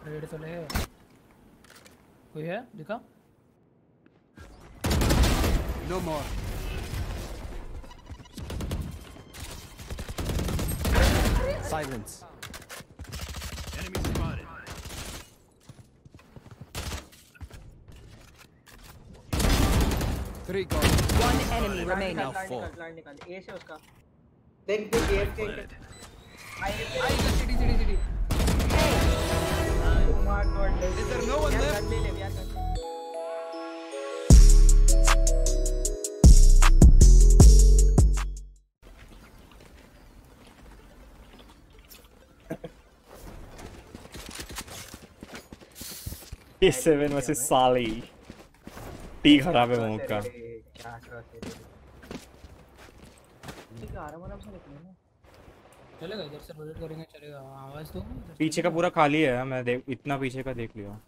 Red तो ले कोई है दिखा No more. Silence. Enemy spotted. Three gone. One enemy remaining. Now four. ए से उसका देख देख ये के आई सीडी मार god Is there no one left? ले ले यार A7 वर्सेस साली टी खराब है मोक का क्या क्रॉस है ठीक है आराम से निकले ना चलेगा इधर से रोटेट करेंगे चलेगा आवाज दो पीछे का पूरा खाली है मैं देख इतना पीछे का देख लिया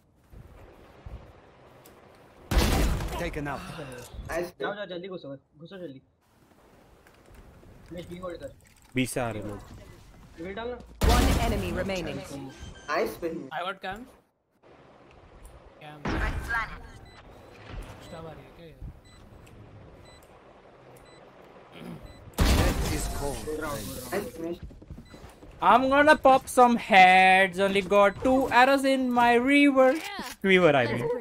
Taken out. जाओ जाओ जल्दी घुसो घुसो जल्दी फ्लैश बी होल्ड कर बी से आ रहे लोग रिवील डालना One enemy remaining. नाइस पिन आई गॉट कैम स्टार आ रही है क्या Death is cold. I'm gonna pop some heads. Only got 2 arrows in my quiver I mean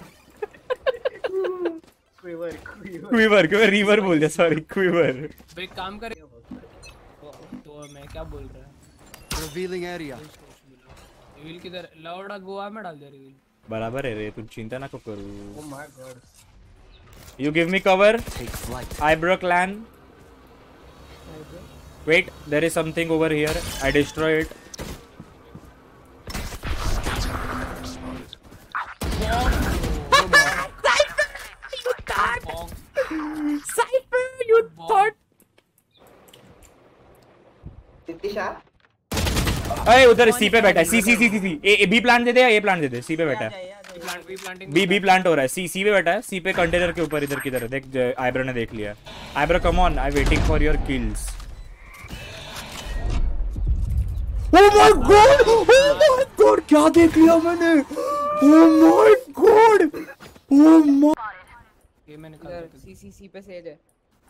quiver क्यों रिवर बोल दिया सॉरी क्विवर भाई काम करे तो मैं क्या बोल रहा है Revealing area. रिवील किधर लौड़ा गोवा में डाल दे रिवील बराबर है रे तू चिंता ना करू oh my god You give me cover. Take flight. I broke LAN. Wait, there is something over here. I destroy it. Cypher, you thought. Nitisha अरे उधर सी पे बैठा है सी ए बी प्लांट दे दे या ए प्लांट दे दे सी पे बैठा है बी प्लांट हो रहा है सी पे बैठा है सी पे कंटेनर के ऊपर इधर किधर है देख आइब्रो ने देख लिया eyebrow come on I waiting for your kills oh my god क्या देख लिया मैंने oh my god oh my ये मैं निकाल सी पे सेज है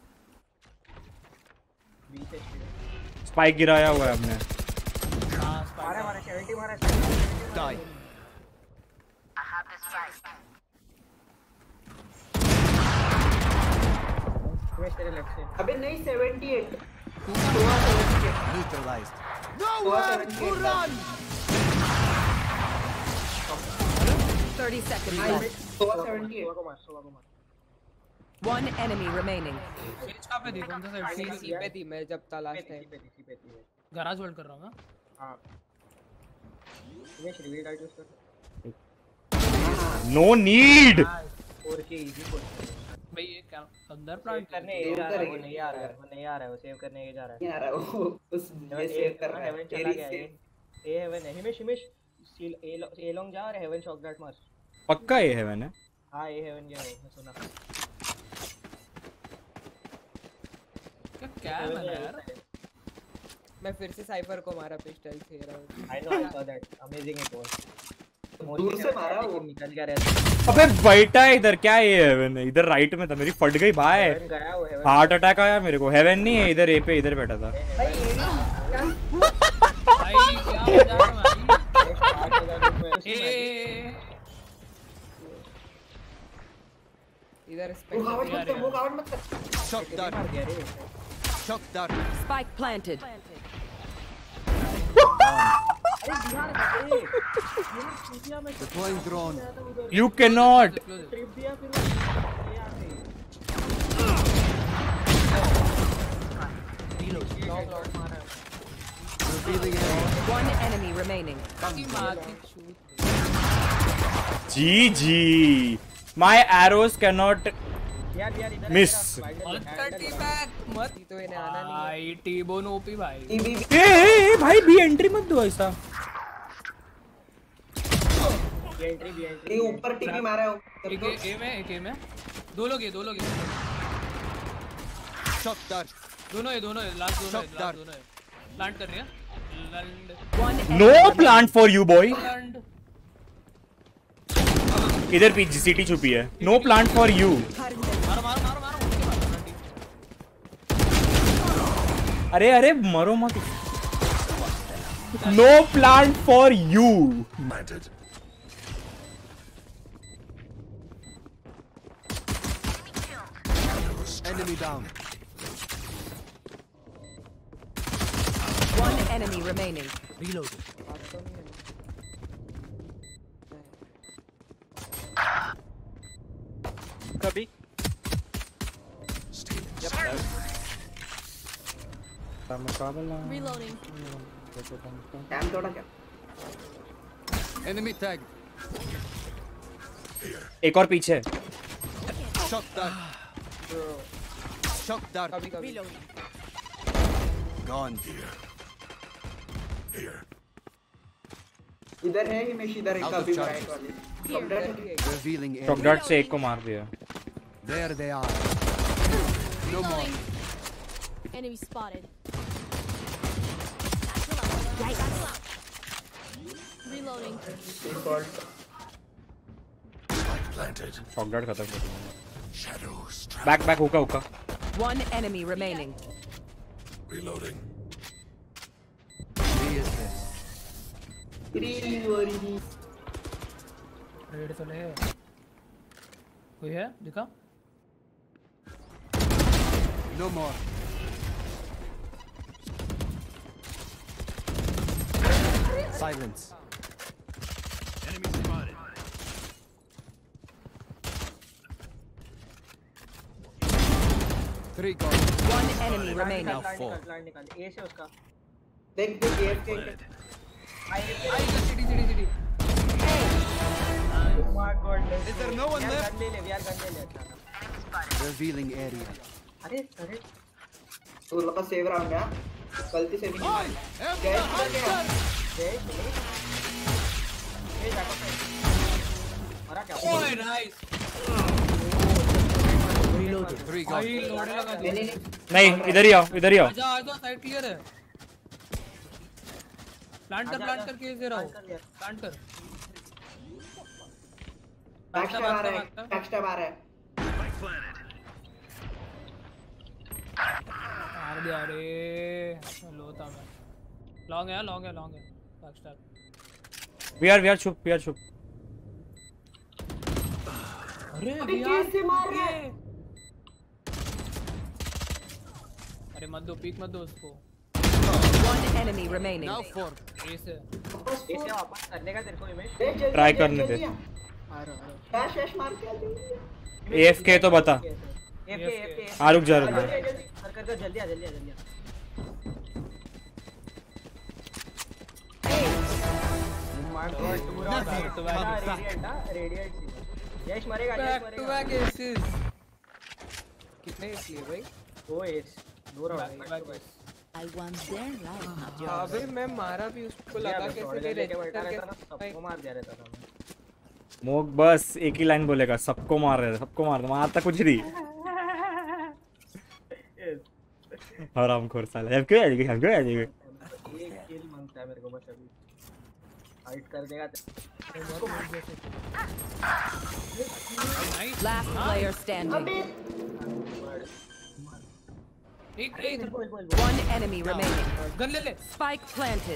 बी से स्पाइक गिराया हुआ है हमने मारा मारा 70 मारा Die. तेरे लेफ्ट से अबे नहीं 78 Neutralized. Nowhere to run. 30 seconds left. 78 सोवा को मार One enemy remaining. स्विच कहां पे थी कौन सा साइड सी पे थी मैं जब था लास्ट टाइम सी पे थी गराज होल्ड कर रहा हूं मैं हां ये रिवील राइट यूज कर नो नीड 4K इजी भाई ये क्या अंदर प्लांट करने ये जा रहा है वो नहीं आ रहा है वो नहीं आ रहा है वो सेव करने ये जा रहा है नहीं आ रहा वो उस ये सेव कर रहा है हेवन चला गया ए हेवन है हिमेश सील ए लॉन्ग जा रहा है हेवन शॉट दैट मार पक्का ये है मैंने हां ए हेवन गया मैं सुना क्या है मैंने यार मैं फिर से साइफर को मारा पिस्टल से रहा I know I saw that amazing it was दूर से मारा वो निकल गया रहता अबे बैठा है इधर क्या है ये हेवन इधर राइट में था मेरी फट गई भाई हेवन गया वो हेवन हार्ट अटैक आया मेरे को हेवन नहीं है इधर ए पे इधर बैठा था भाई क्या मजाक है भाई इधर वो गावट मत कर Shock dart. Shock dart. Spike planted. Deploying drone. You cannot Revealing area. One enemy remaining. GG my arrows cannot miss मत तो इन्हें आना नहीं भाई टी-बोन ओपी भाई ए भाई बी एंट्री मत दो ऐसा ये ऊपर टीवी मारा है एक ए में दो लोग हैं Shock dart. दोनों है लास्ट दोनों है प्लांट कर रहे हैं लैंड One no plant for you boy लैंड इधर पीछे सिटी छुपी है. No plant for you. अरे अरे मरो मत. No plant for you. Enemy down. One enemy remaining. Reloading. कभी Reloading. टैम तोड़ा क्या? Enemy tag. एक और पीछे. Shock dart. Shock dart. Reloading. Gone. इधर है हिमेश, इधर एक Out of काफी charges. राइट वाली. Revealing area. शॉक डार्ट से एक को मार दिया. There they are. No more. Reloading. Enemy spotted. Reloading. Shock dart खत्म कर दिया. बैक हुका हुका. One enemy remaining. He is this. रेड तो ले. कोई है दिखा. No more. Silence. Enemy spotted. Three gone. One enemy remaining. Now four. Plant निकाल. ए से उसका. देख देख ये के. सिटी. Oh my god. Is there no one left? Gun ले ले यार, गन ले ले. Revealing area. अरे तू लोग का सेव राउंड है. गलती से भी नहीं मारी. मारा क्या? ओए नाइस. Three gone. नहीं इधर ही आओ. आजा साइड क्लियर है. प्लांट कर केस दे रहा हूं. प्लांट कर. बैकस्टैब आ रहा है. बैकस्टैब आ रहा है. मार दिया रे. लो था मैं. लॉन्ग है बैकस्टैब. वी आर चुप. अरे कैसे मार रहा है? अरे मत दो, पीक मत दो उसको. One enemy remaining. Now four. ऐसे इसे वापस करने का तेरे को इमेज. ट्राई करने दे. डैश मार के आ. AFK तो बता. एफ रुक जा. कर जल्दी आ. मार तो रेडिएंट. यश मरेगा. Back to back aces. कितने एस लिए भाई? 2 ace. 2 round. I want their life, not yours. अबे मैं मारा भी उसको लगा कैसे दे रहे सबको मार दिया रहता था. मोक बस एक ही लाइन बोलेगा. सबको मार रहे. मारता कुछ नहीं. हरामखोर साला. हम क्यों आ जाएंगे. एक किल मांगता है मेरे को बस अभी. हाइट कर देगा. Last player standing. एक One enemy remaining. गन ले. Spike planted.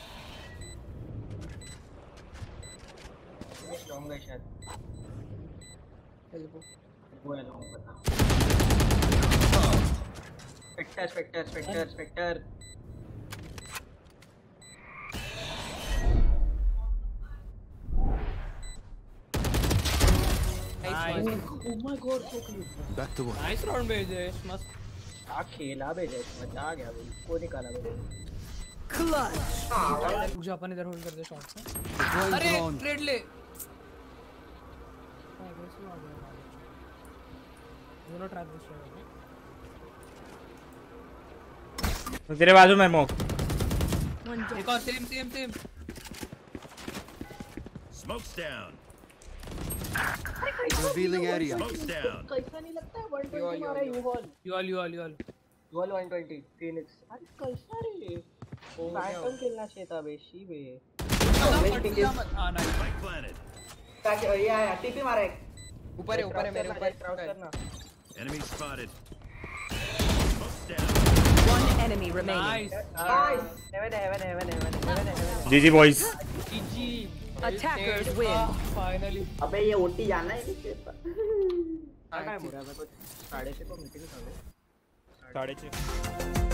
स्ट्रांग है शायद. वो है लॉन्ग पता. Spectre. Nice. Oh my god, so close. Back to one. Nice round भेजे. मस्त. खेला भेजे. मजा आ गया भाई. को निकाला भाई. रुक जा. अपन इधर होल्ड कर दे शॉट से. Deploying अरे drone. ट्रेड ले. दोनों ट्रैप तो तेरे बाजू में मोक. एक और same. Smoke's down. Revealing area. Smoke's down. कैसा नहीं लगता है 120 मारा यूहॉल. Your 120 Phoenix. अरे कैसा रे. पैटर्न खेलना चाहिए था बेशी बे. हां नाइस. Spike planted. ये आया टीपी मारा एक ऊपर है मेरे ऊपर करना Enemy spotted. Smoke's down. One enemy remaining. Nice nice GG boys. GG Attackers win. Finally अबे ये ओटी जाना है इसके काय हो रहा है? मैं तो 6:30 को मीटिंग चालू 6:30